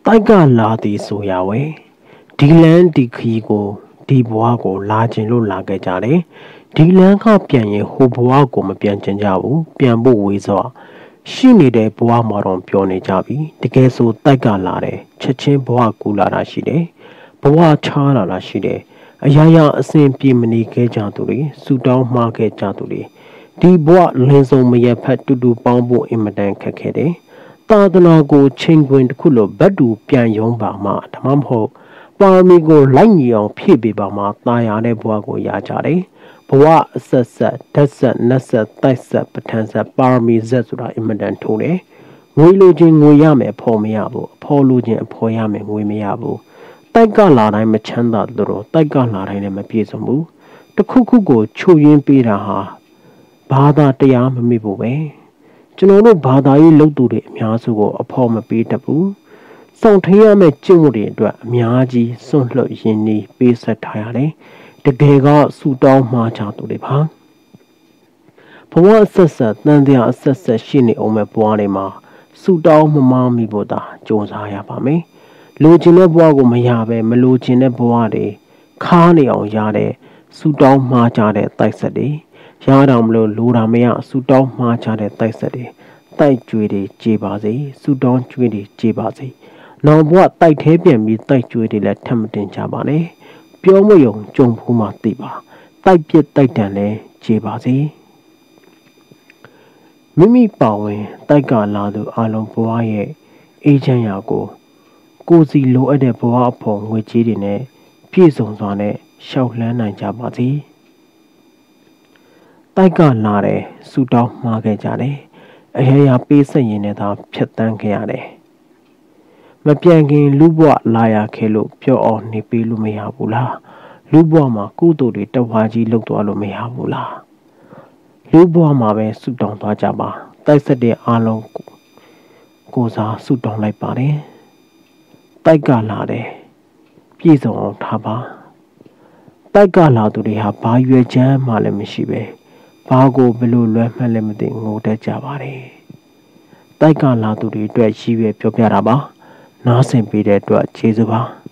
တိုက်ကလာသည်ဆိုရဝဲဒီလန်းဒီခီကိုဒီဘွားကိုလာခြင်းလို့လာခဲ့ကြတယ်ဒီလန်းကပြန်ရင်ဟိုဘွားကိုမပြန်ချင်ကြဘူးပြန်ဖို့ဝေးစွာရှိနေတဲ့ဘွားမှာတော့ပြောနေကြပြီတကယ်ဆိုတိုက်ကလာတယ်ချက်ချင်းဘွားကူလာတာရှိတယ်ဘွားချားလာတာရှိတယ်အရာရာအစဉ်ပြေမနေခဲ့ကြသူတွေစူတောင်းမှားခဲ့ကြသူတွေဒီဘွားလင်းစုံမရဖက်တူတူပေါင်းဖို့အင်မတန်ခက်ခဲတယ်သာသနာကိုချိန်ခွင်တစ်ခုလိုဘတ်တူပြန်ယုံပါမှဒါမှမဟုတ်ပါရမီကိုလိုက်ညီအောင်ဖြည့်ပေးပါမှตายရတဲ့ဘဝကိုရကြတယ်ဘဝအဆက်ဆက်ဓာတ်ဆက်နတ်ဆက်တိုက်ဆက်ပဋ္ဌာန်းဆက်ပါရမီဆက်ဆိုတာအင်မတန်ထိုးတယ်ငွေလိုချင်ငွေရမယ်အဖို့မရဘူးအဖို့လိုချင်အဖို့ရမယ်ငွေမရဘူးတိုက်ကလာတိုင်းမချမ်းသာတို့တိုက်ကလာတိုင်းလည်းမပြည့်စုံဘူးတခုခုကိုချုပ်ရင်းပေးတာဟာဘာသာတရားမမိဘူးပဲကျွန်တော်တို့ဘာသာရေးလုပ်သူတွေအများစုကိုအဖို့မပေးတတ်ဘူးစောင့်ထင်းရမယ့်ကျင့်ဝတ်တွေအတွက်အများကြီးစွန့်လွတ်ရင်းနှီးပေးဆက်ထားရတယ်တကယ်ကဆူတောင်းမှားချသူတွေပါဘဝအဆက်ဆက်တန်တရားအဆက်ဆက်ရှိနေအောင်မဲ့ဘဝတွေမှာဆူတောင်းမမမိဖို့သာကြိုးစားရပါမယ်လိုချင်တဲ့ဘဝကိုမရပဲမလိုချင်တဲ့ဘဝတွေခါနေအောင်ရတဲ့ဆူတောင်းမှားချတဲ့တိုက်ဆက်တွေရတော့မလို့လိုတာမရဆူတောင်းမှားချတဲ့တိုက်ဆက်တွေတိုက်ကြွေတွေကြေပါစေဆူတောင်းကြွေတွေကြေပါစေနောက်ဘဝတိုက်သေးပြန်ပြီးတိုက်ကြွေတွေလည်းထပ်မတင်ကြပါနဲ့ပြောမယုံကြုံဖူးမှသိပါတိုက်ပြစ်တိုက်တန်လည်းကြေပါစေမိမိပါဝင်တိုက်ကလာသူအလုံးဘဝရဲ့အေးချမ်းရာကိုစီလိုအပ်တဲ့ဘဝအဖို့ငွေကြေးတွေနဲ့ပြည့်စုံစွာနဲ့ရှောက်လှမ်းနိုင်ကြပါစေတိုက်ကလာတယ်ဆူတောင်းမှားခဲ့ကြတယ်အရာရာပေးဆက်ရင်လည်းသာဖြတ်တန်းခဲ့ရတယ်မပြန်ခင်လူဘဝလာရခဲ့လို့ပြောအောင်နေပေးလို့မရဘူးလားလူဘဝမှာကုသိုလ်တွေတဝါကြီးလုပ်သွားလို့မရဘူးလားလူဘဝမှာပဲဆုတောင်းသွားကြပါတိုက်ဆက်တဲ့အားလုံးကိုစားဆုတောင်းလိုက်ပါတယ်တိုက်ကလာတယ်ပြည့်စုံအောင်ထားပါတိုက်ကလာသူတွေဟာဘာရွယ်ချမ်းမှလည်းမရှိပဲဘာကိုဘယ်လိုလွဲမှတ်လည်းမသိငိုတတ်ကြပါတယ်တိုက်ကလာသူတွေအတွက်ရှိပဲပြောပြတာပါနားဆင်ပေးတဲ့အတွက်ကျေးဇူးပါ